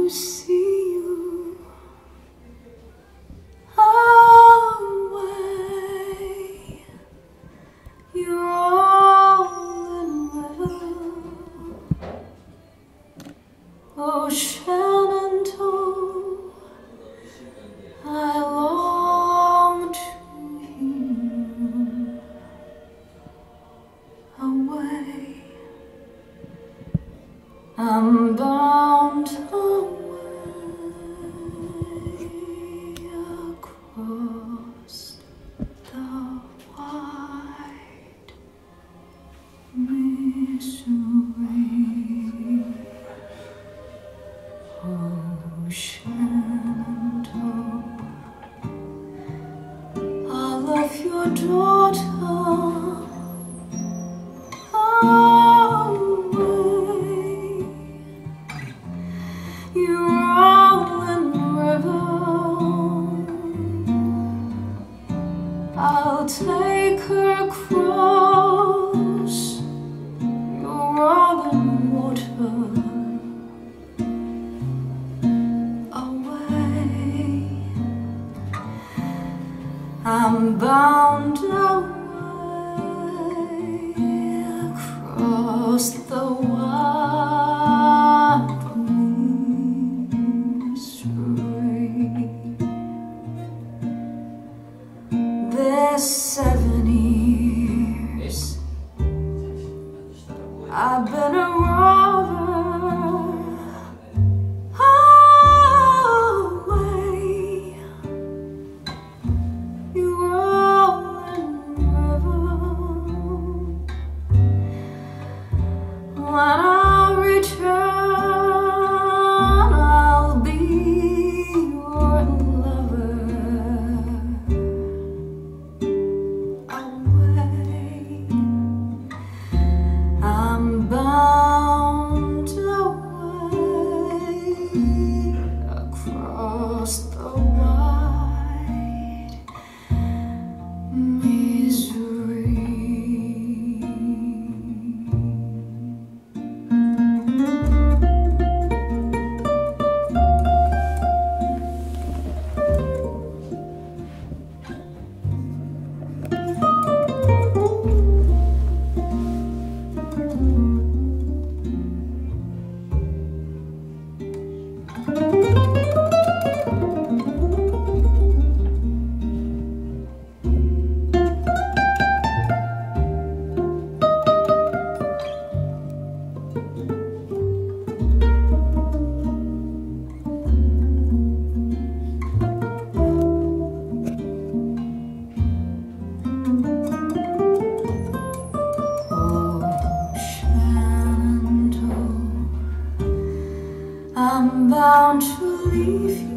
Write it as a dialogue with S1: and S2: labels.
S1: see you away. You're all in river, ocean and tow. I long to hear away. I'm bound away across the wide Missouri, ocean tow. I love your daughter away. You're rolling river, I'll take her across your rolling water away. I'm bound away across the wide Missouri. There's 7 years I've been a rover away. You're rolling river, when I return I'll be your lover away. I'm bound away across the wide Missouri. I'm bound to leave you